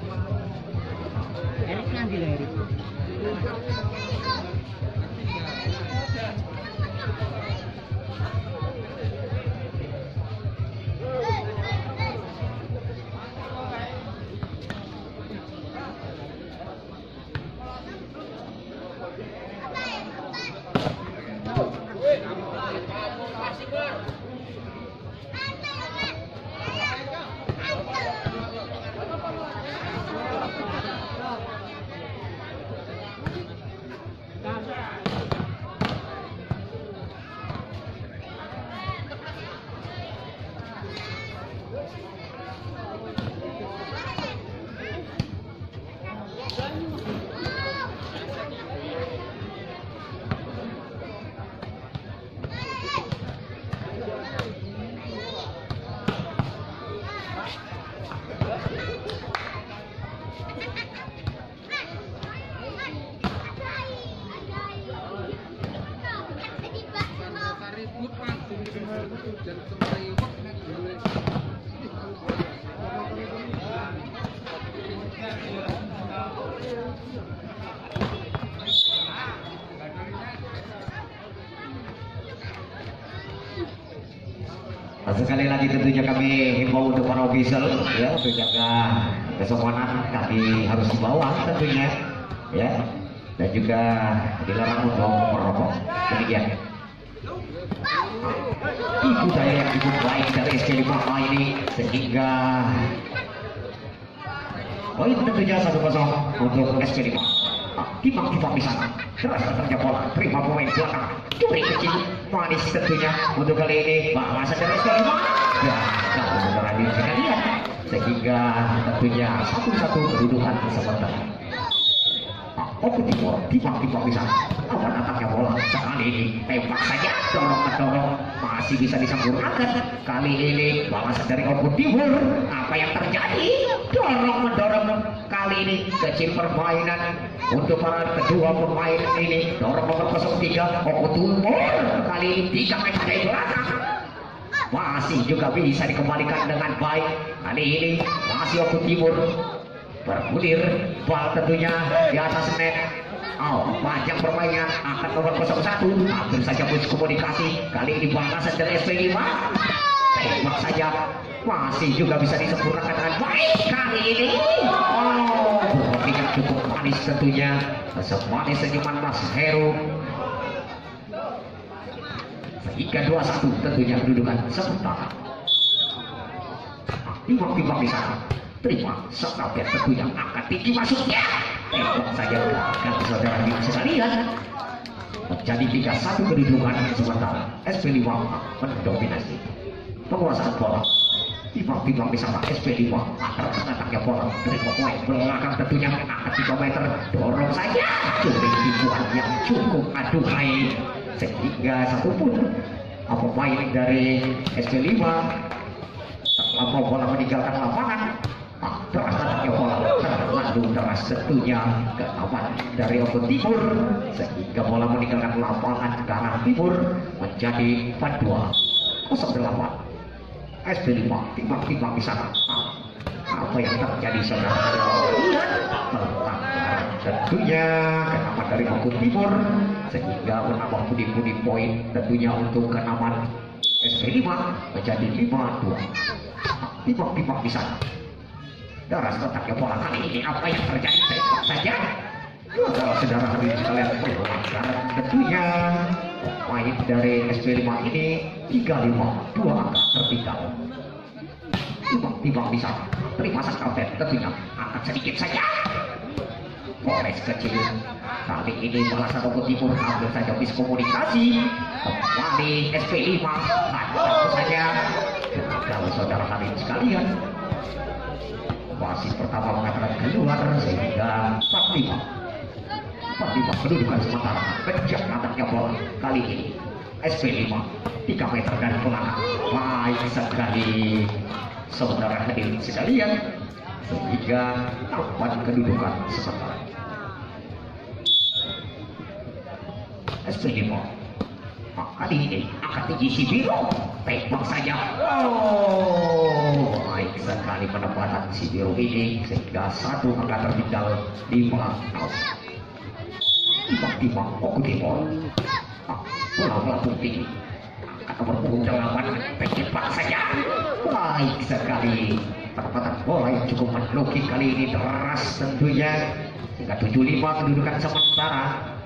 Erik nanti lah Erik. Sekali lagi tentunya kami himbau untuk para official ya, menjaga kesopanan kami harus di bawah tentunya ya, dan juga dilarang untuk merokok. Demikian. Ibu daya yang cukup baik dari SC5 ini sehingga poin tentunya 1-0 untuk SC5. Timbang di sana keras datangnya bola, terima pemain belakang, curi kecil manis tentunya untuk kali ini masa dari SC5 dan kalau saudara bisa lihat sehingga tentunya 1-1 kedudukan sementara. Oke timur, timbang di sana lawan datangnya bola sekali ini tembak saja, dorong masih bisa disempurnakan kali ini balasan dari Oku Timur. Apa yang terjadi? Mendorong kali ini kecil permainan untuk para kedua pemain ini, dorong nomor 03 Oku Timur kali ini 3 meter dari belakang masih juga bisa dikembalikan dengan baik. Kali ini masih Oku Timur bergulir bal tentunya di atas net. Panjang permainan akan nomor 01, hampir saja putus komunikasi. Kali ini balasan dari SP5 tembak saja masih juga bisa disempurnakan dengan baik. Kali ini berpikir cukup manis tentunya, semanis senyuman Mas Heru sehingga 2-1 tentunya kedudukan sementara. Timbang di sana, terima sekalian tentunya angkat tinggi masuknya, tembak saja dan saudara bisa sekalian menjadi 3-1 kedudukan sementara. SP5 mendominasi penguasaan bola. Timbang di sana SP5 akan menatangnya bola dari pemain belakang tentunya angkat 3 meter, dorong saja curi tipuan yang cukup aduhai sehingga 1 pun pemain dari SP5 setelah bola meninggalkan lapangan terasanya bola terlalu deras tentunya ke aman dari Oku Timur sehingga bola meninggalkan lapangan ke arah timur menjadi 4-2 08 SP5 timbang di sana. Apa yang terjadi saudara? Pelanggaran tentunya kenaman dari Oku Timur sehingga menambah pundi-pundi poin tentunya untuk kenaman SP5 menjadi 5-2. Timbang di sana. Deras letaknya bola kali ini, apa yang terjadi? Tembak saja. Kalau saudara hadirin sekalian, pelanggaran tentunya pemain dari SP5 ini 35, 2 angka tertinggal. Timbang di sana. Terima sang kapten tentunya angkat sedikit saja. Polres kecil kali ini merasa Oku Timur ambil saja miskomunikasi. Kembali SP5 tentu saja. Kalau saudara hadirin sekalian, wasit pertama mengatakan keluar sehingga 45 kedudukan sementara. Kejam nataknya bola kali ini SP5 3 meter dari belakang, baik sekali saudara hadirin sekalian sehingga 4 kedudukan sementara. SP5 kali ini akan tinggi si biru, tembak saja. Oh, baik sekali penempatan si biru ini sehingga satu angka tertinggal 5-0. Tiba-tiba Oku Timur bola melambung tinggi, angkat nomor punggung 8, tembak saja. Baik sekali penempatan bola yang cukup menlukis kali ini, deras tentunya, hingga 75 kedudukan sementara.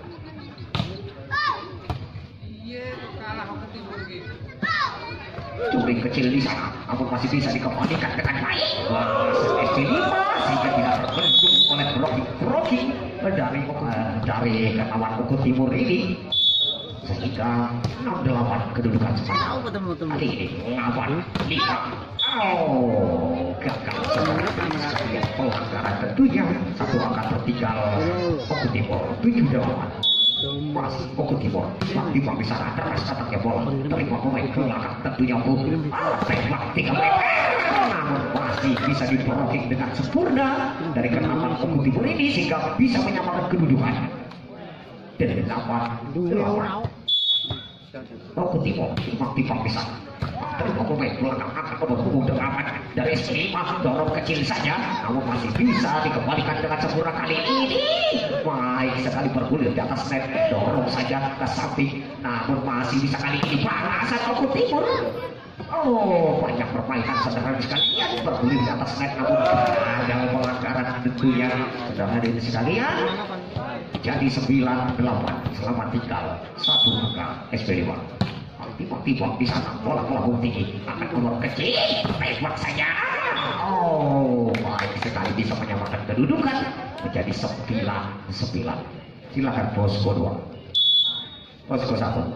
Curi kecil di sana, namun masih bisa dikembalikan dengan baik. SP5 sehingga tidak terbendung oleh Rocky dari kawan Oku Timur ini, sehingga 68 kedudukan sementara. Kali ini melawan Lika. Oh, gagal sebenarnya pelanggaran tentunya, satu angka tertinggal Oku Timur 78. Masih Oku Timur tiba bisa deras kataknya bola, terima pemain belakang tentunya tembak 3 meter, namun masih bisa diperoleh dengan sempurna dari kenaman Oku Timur ini sehingga bisa menyamakan kedudukan. Dan 8-8 Oku Timur tiba bisa terima pemain belakang akan berhubung dengan dari SP5, dorong kecil saja, namun masih bisa dikembalikan dengan sempurna kali ini. Baik sekali bergulir di atas net, dorong saja ke samping, namun masih bisa kali ini balasan Oku Timur. Oh, banyak permainan saudara sekalian, bergulir di atas net, namun ada pelanggaran tentunya saudara hadirin sekalian. Jadi 9-8, selamat tinggal 1 angka SP5. Tiba-tiba di sana bola melambung tinggi, akan keluar kecil, tembak saja. Oh, baik sekali bisa menyamakan kedudukan menjadi 9-9. Silakan Posko 2, Posko 1.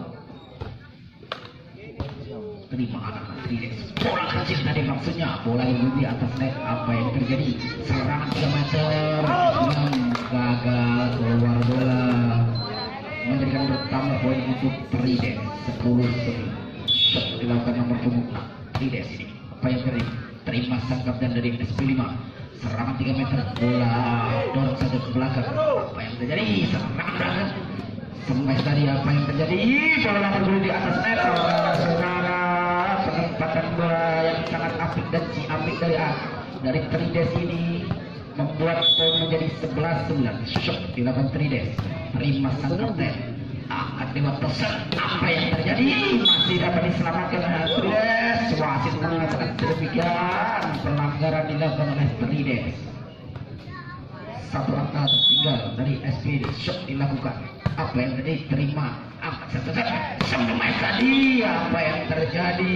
Terima anak-anak bola kecil tadi, maksudnya bola yang di atas net. Apa yang terjadi? Serangan 3 meter gagal, keluar bola, memberikan bertambah poin untuk Trides 10-9. Shot dilakukan nomor punggung Trides ini. Apa yang terjadi? Terima sangkap dan dari SP5. Serangan 3 meter, bola dorong satu ke belakang. Apa yang terjadi? Serangan belakang. Semes tadi apa yang terjadi? Bola bergulir di atas net. Saudara, penempatan bola yang sangat apik dan ciamik dari Trides ini membuat poin menjadi 11-9. Shot dilakukan Trides. Terima sangkap dan akan lewat pesan. Apa yang terjadi? Masih dapat diselamatkan oleh Trides. Wasit mengatakan demikian, pelanggaran dilakukan oleh Trides. Satu angka tertinggal dari SPD. Shot dilakukan. Apa yang terjadi? Terima angkat satu Semes tadi. Apa yang terjadi?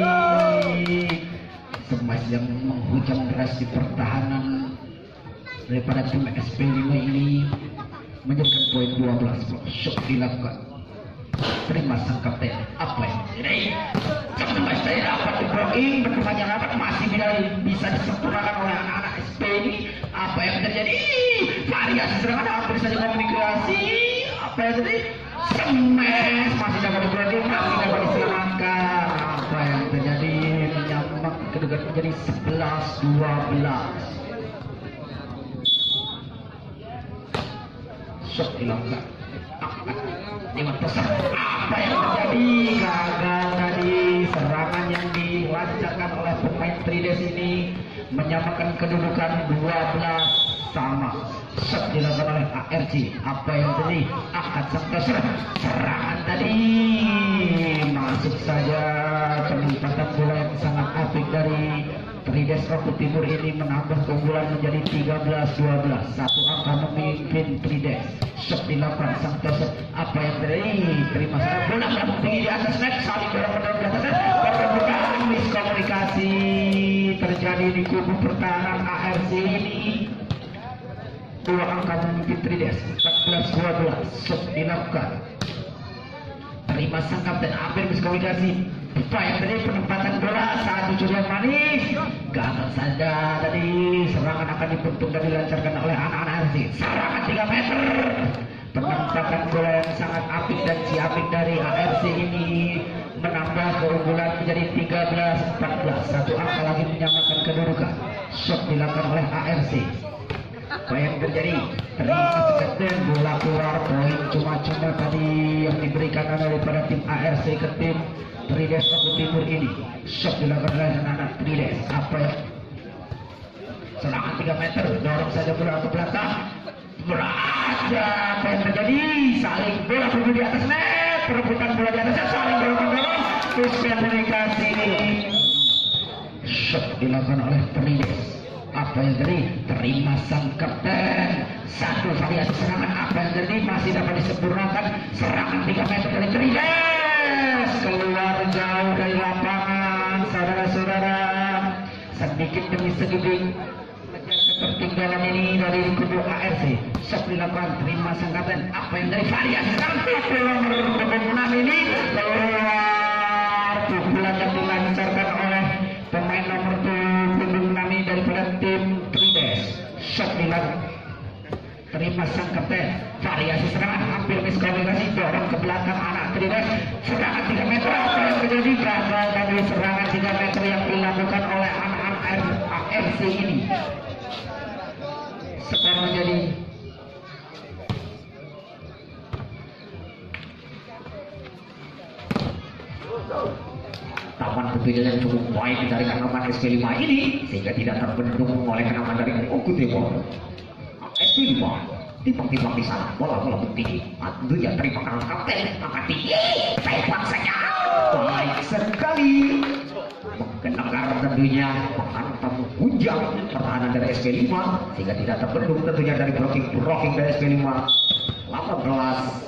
Semes yang menghujam deras di pertahanan daripada tim SP5 ini menjadikan poin 12. Shot dilakukan. Terima sangkap teh. Apa yang terjadi? Semes tadi dapat di-blocking, berkembangnya dapat masih bisa disempurnakan oleh anak-anak SP ini. Apa yang terjadi? Variasi serangan hampir saja komunikasi. Apa yang terjadi? Semes masih dapat di-blocking, masih dapat diselamatkan. Apa yang terjadi? Menyamak kedudukan menjadi 11-12. Shot dilakukan. Lewat pesan. Apa yang terjadi? Gagal tadi. Serangan yang dilancarkan oleh pemain Trides ini menyamakan kedudukan 12 sama. Shot dilakukan oleh ARC. Apa yang terjadi? Akan serangan tadi masuk saja. Penempatan bola yang sangat apik dari Trides Oku Timur ini menambah keunggulan menjadi 13-12. Satu angka memimpin Trides. Shot dilakukan Santoso. Apa yang terjadi? Terima serang bola melambung tinggi di atas net, saling dorong-dorong di atas net. Perbukaan miskomunikasi terjadi di kubu pertahanan ARC ini. Dua angka memimpin Trides 14-12. Shot dilakukan. Terima sangkap dan hampir miskomunikasi. Apa yang terjadi? Penempatan bola, satu curian manis, gagal saja tadi. Serangan akan dibentuk dan dilancarkan oleh anak-anak RC. Serangan 3 meter, penempatan bola yang sangat apik dan ciamik dari ARC ini menambah keunggulan menjadi 13-14. Satu angka lagi menyamakan kedudukan. Shot dilakukan oleh ARC. apa yang terjadi? Terima seketen bola keluar, poin cuma-cuma tadi yang diberikan daripada tim ARC ke tim Trides Oku Timur ini. Shot dilakukan oleh anak Trides. Apa yang serangan 3 meter, dorong saja bola ke belakang. Berada apa yang terjadi? Saling bola pergi di atas net, perebutan bola di atasnya, saling dorong-dorong. Miskomunikasi ini. Shot dilakukan oleh Trides. Apa yang terjadi? Terima sang kapten. Satu variasi serangan. Apa yang terjadi? Masih dapat disempurnakan. Serangan 3 meter dari Trides. Keluar jauh dari lapangan, saudara-saudara. Sedikit demi sedikit ketertinggalan ini dari kubu ARC. Shot dilakukan. Terima sang kapten. Apa yang dari variasi sampai nomor 6 ini keluar. Pukulan yang dilancarkan oleh pemain nomor 6 daripada tim Trides. Shot dilakukan. Terima sang kapten. Variasi serangan hampir miskomunikasi, dorong ke belakang anak Trides. Serangan 3 meter. Apa yang terjadi? Gagal dari serangan 3 meter yang dilakukan oleh anak-anak ARC ini. Skor menjadi taman tentunya yang cukup baik dari kanaman SP5 ini sehingga tidak terbendung oleh kanaman dari Oku Timur. SP5 timbang-timbang di sana, bola tinggi. Tentunya terima kanan kapten, angkat tinggi, tembak saja. Baik sekali. Mengenakar tentunya menghantam punjang pertahanan dari SP5 sehingga tidak terbendung tentunya dari blocking dari SP5. 18.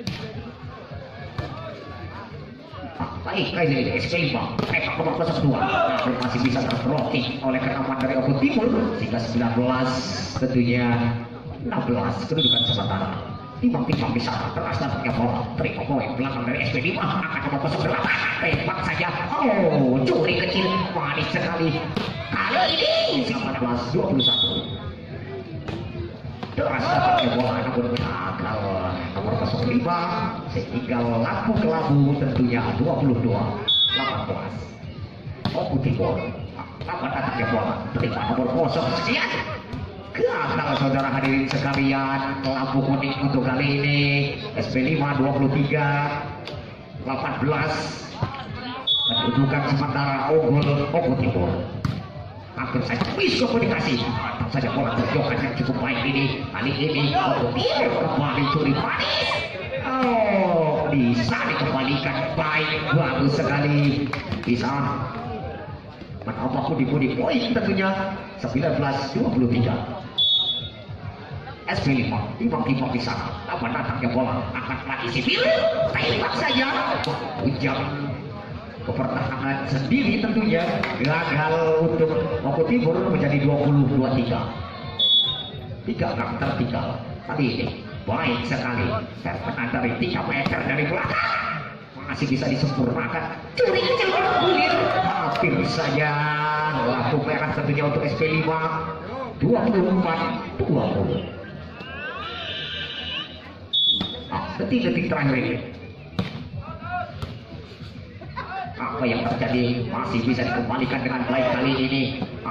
Baik, kali ini SP5 tembak nomor 02 namun masih bisa terblocking oleh kenaman dari Oku Timur sehingga 19 tentunya 16 kedudukan sementara. Timbang-timbang bisa teras datangnya bola, terima poin belakang dari SP5 akan nomor 08 tembak saja. Oh, curi kecil manis sekali kali ini 19-21. Teras datangnya bola namun gagal nomor 05 sehingga lampu kelabu tentunya 22-18. Oku Timur akan datangnya bola, terima nomor 0 sekian. Gagal saudara hadirin sekalian, lampu kuning untuk kali ini. SP5 23 18. Kedudukan sementara unggul Oku Timur. Hampir saja miskomunikasi. Mantap saja bola terjauhan yang cukup baik ini. Kali ini Oku Timur kembali curi manis. Oh, bisa dikembalikan baik, bagus sekali. Bisa menambah pundi-pundi poin tentunya 19-23. SP5 timbang-timbang di sana, apa datangnya bola angkat lagi sipil, tembak saja. Ujang ke pertahanan sendiri tentunya gagal untuk Oku Timur menjadi 20-23. 3 angka tertinggal kali ini baik sekali terkena dari 3 meter dari belakang, masih bisa disempurnakan. Curi kecil bergulir hampir saja lampu merah tentunya untuk SP5. 24-20. Detik-detik terakhir ini apa yang terjadi masih bisa dikembalikan dengan baik kali ini.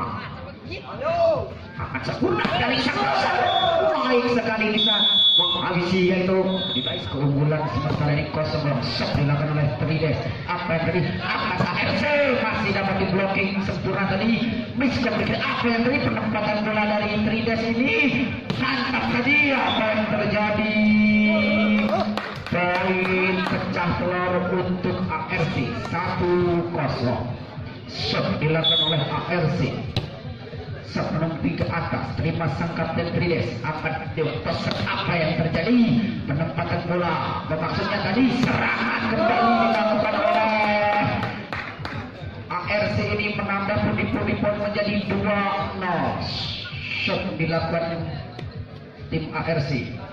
Akan sempurna dari sang baik sekali bisa menghabisi yaitu diraih keunggulan sementara ini 0-0 dilakukan oleh Trides. Apa yang tadi atas ARC masih dapat di blocking sempurna tadi. Miskomunikasi apa yang tadi penempatan bola dari Trides ini mantap tadi. Apa yang terjadi? Poin pecah telur untuk ARC 1-0. Shot dilakukan oleh ARC. Sebelum ke atas, terima sang kapten Trides akan dipesan. Apa yang terjadi? Penempatan bola, maksudnya tadi serangan kembali dilakukan oleh ARC ini menambah pundi-pundi poin menjadi 2-0. Shot dilakukan tim ARC.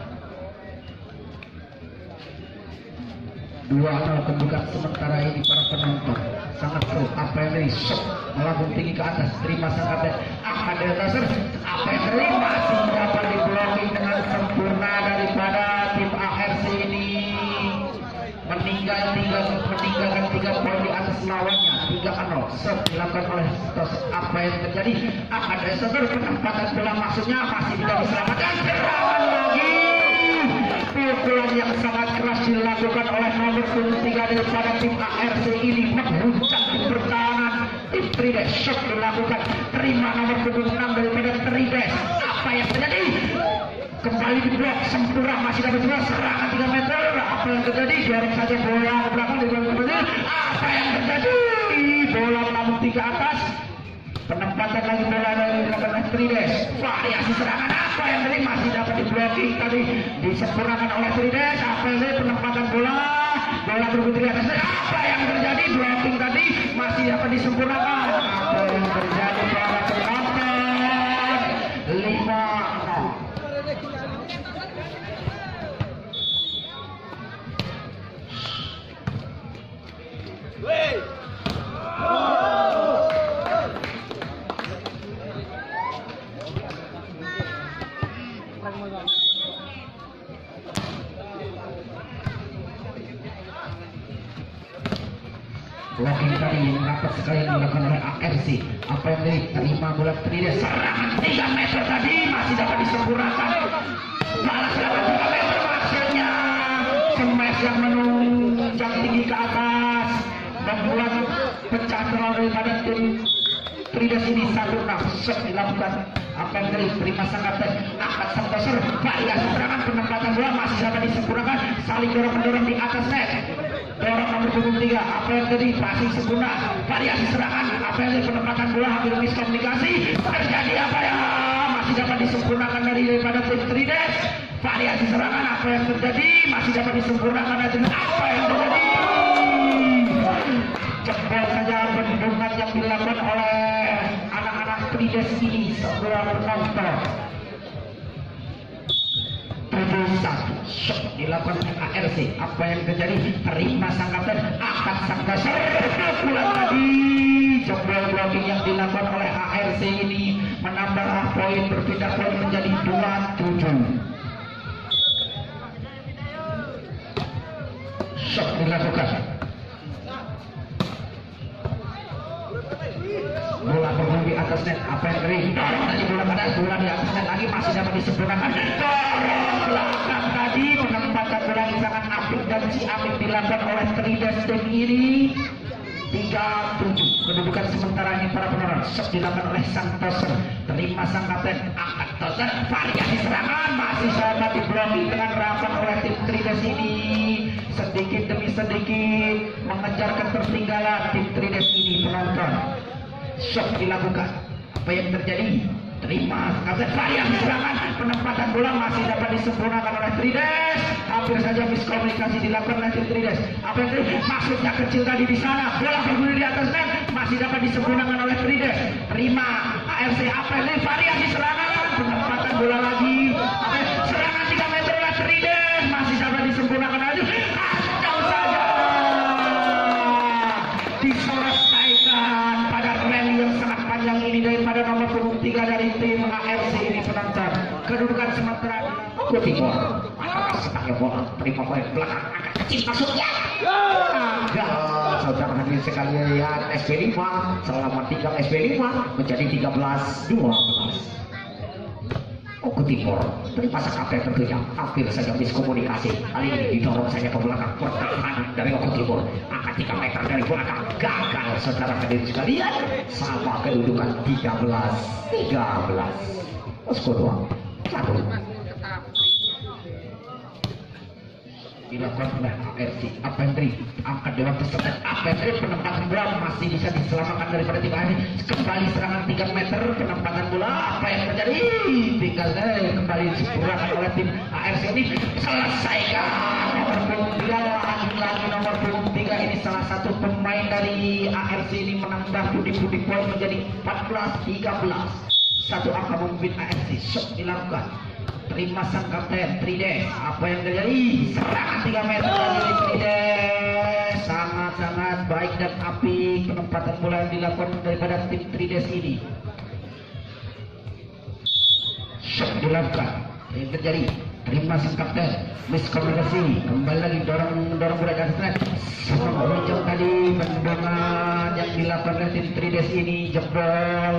2-0 kedudukan sementara ini para penonton. Sangat seru. Apa yang dari shot melambung tinggi ke atas, terima sang kapten akan dari dasar. Apa yang terjadi? Masih dapat di blocking dengan sempurna daripada tim ARC ini meninggalkan 3 poin di atas lawannya 3-0. Serve dilakukan oleh Santos. Apa yang terjadi? Ada satu penempatan bola, maksudnya masih bisa diselamatkan. Serangan lagi. Pukulan yang sangat keras dilakukan oleh nomor 23 daripada tim ARC ini menghujat di pertahanan tim Trides. Shot dilakukan, terima nomor 26 daripada Trides. Apa yang terjadi? Kembali di blok, Sempurna masih dapat bola, serangan 3 meter. Apa yang terjadi? Dorong saja bola ke belakang dari belakang. Apa yang terjadi? Bola melambung ke atas. Penempatan lagi bola dari belakang Trides. Variasi serangan apa yang tadi masih dapat di blocking tadi, disempurnakan oleh Trides. Apa yang tadi penempatan bola berbunyi di atas. Apa yang terjadi? Blocking tadi masih dapat disempurnakan. Apa yang terjadi pada penonton? 5-0. Blocking tadi yang dapat sekali dilakukan oleh ARC. Apa yang diterima bola Trides, serangan 3 meter tadi masih dapat disempurnakan. Balas serangan 3 meter, maksudnya smash yang menunjang tinggi ke atas membuat pecah telur daripada tim Trides ini. 1-6. Shot dilakukan. Apa yang terima sang kapten, angkat sang toser, variasi serangan, penempatan bola masih dapat disempurnakan, saling dorong-mendorong di atas net. Dorong nomor 23. Apa yang tadi? Passing sempurna, variasi serangan. Apa yang tadi? Penempatan bola hampir miskomunikasi. Terjadi apa ya? Masih dapat disempurnakan daripada tim Trides. Variasi serangan. Apa yang terjadi? Masih dapat disempurnakan dari apa yang terjadi? Jebol saja bendungan yang dilakukan oleh anak-anak Trides ini. Sebuah penonton. 7-1. Shot dilakukan ARC. Apa yang terjadi? Terima sang kapten, angkat sang dasar. Pukulan tadi jebol blocking yang dilakukan oleh ARC ini menambah poin, berpindah poin menjadi 2-7. Shot dilakukan. Bola berbunyi di atas net. Apa yang terjadi? Dorong tadi bola pada bola di atas net lagi masih dapat disempurnakan. Dorong belakang tadi, penempatan bola yang sangat apik dan ciamik dilakukan oleh Trides tim ini. 3-7. Kedudukan sementaranya para penonton. Shot dilakukan oleh sang toser. Terima sang kapten, angkat toser. Variasi serangan masih dapat diblocking dengan rapat oleh tim Trides ini. Sedikit demi sedikit mengejar ketertinggalan tim Trides ini, penonton. Shot dilakukan. Apa yang terjadi? Terima kapten, variasi serangan, penempatan bola masih dapat disempurnakan oleh Trides. Hampir saja miskomunikasi dilakukan oleh tim Trides. Apa yang terjadi? Maksudnya kecil tadi di sana. Bola berbunyi di atas net masih dapat disempurnakan oleh Trides. Terima ARC. Apa yang terjadi? Variasi serangan, penempatan bola lagi. Apa yang serangan 3 meter oleh Trides masih dapat disempurnakan lagi. Atau saja diselesaikan pada rally yang sangat panjang ini daripada nomor 23 dari tim ARC ini, penonton. Kedudukan sementara Timur. Maka setangnya bola, terima poin belakang, angkat kecil maksudnya. Gagal. Saudara hadirin sekalian, SP5 selama 3 SP5 menjadi 13-12. Timur terima sakit tentunya hampir saja miskomunikasi. Kali ini didorong saja ke belakang pertahanan dari Timur, angkat 3 meter dari belakang, gagal. Saudara hadirin sekalian, sama kedudukan 13-13. Skor 2-1 dilakukan oleh ARC. Apa yang terjadi? Angkat dewan peserta. Apa yang terjadi? Penempatan bola masih bisa diselamatkan daripada tim ARC. Kembali serangan 3 meter, penempatan bola. Apa yang terjadi? Tinggal kembali disempurnakan oleh tim ARC ini. Selesaikan nomor 23, lagi nomor 23 ini salah satu pemain dari ARC ini menambah pundi-pundi poin menjadi 14-13. Satu angka memimpin ARC. Shot dilakukan. Terima sang kapten Trides. Apa yang terjadi? Serangan 3 meter dari Trides. Sangat-sangat baik dan apik penempatan bola yang dilakukan daripada tim Trides ini. Shot dilakukan. Yang terjadi? Terima sang kapten, miskomunikasi. Kembali lagi dorong bola dari net. Semua hijau tadi bendungan dilakukan oleh tim Trides ini jebol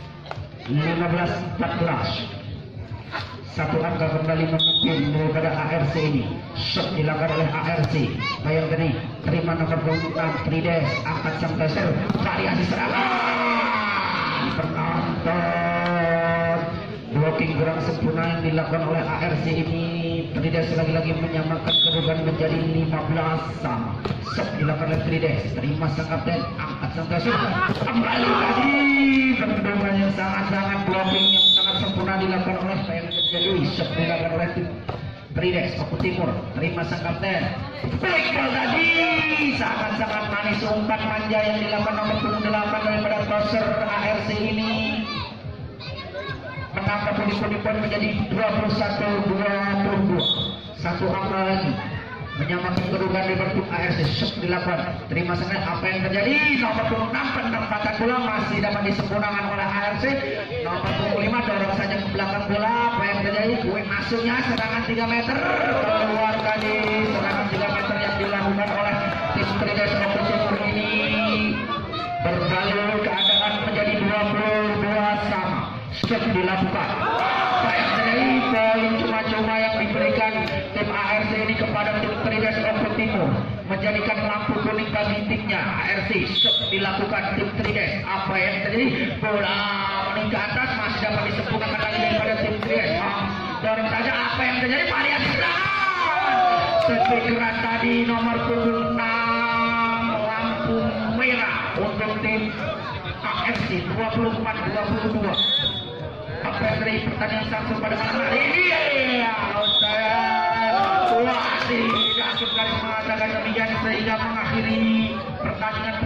15-14. Satu angka kembali memimpin daripada ARC ini. Shot dilakukan oleh ARC. Bayang tadi terima nomor 26 Trides, angkat sang taser, variasi serangan. Penonton blocking kurang sempurna yang dilakukan oleh ARC ini. Trides lagi-lagi menyamakan kedudukan menjadi 15 sama. Shot dilakukan oleh Trides, terima sang kapten, angkat sang taser, kembali lagi. Pertemuan yang sangat-sangat blocking yang sangat sempurna dilakukan oleh Bayang Luis. Shot dilakukan oleh tim Trides Oku Timur, terima sang kapten, baik tadi sangat-sangat manis umpan manja yang dilakukan nomor 28 daripada toser ARC ini, menambah poin menjadi 21-22. Satu angka lagi menyamakan kedudukan di tim ARC. Shot dilakukan, terima sang apa yang terjadi, nomor 26 penempatan bola masih dapat disempurnakan oleh ARC. Nomor 25 dorong saja ke belakang bola, apa yang terjadi, kue masuknya serangan 3 meter keluar tadi, serangan 3 meter yang dilakukan oleh tim Trides Oku Timur ini berbalik keadaan menjadi 22 sama. Shot dilakukan, apa yang terjadi, poin cuma-cuma yang diberikan tim ARC ini kepada tim Trides Oku Timur menjadikan lampu kuning bagi timnya ARC. Shot dilakukan tim Trides, apa yang terjadi, bola meningkat ke atas masih dapat disempurnakan lagi daripada tim Trides. Dorong saja, apa yang terjadi, variasi serangan keras tadi nomor 6 lampu merah untuk tim ARC 24-22. Apa yang terjadi, pertandingan langsung pada malam hari ini. Wasit garis mengatakan demikian sehingga mengakhiri pertandingan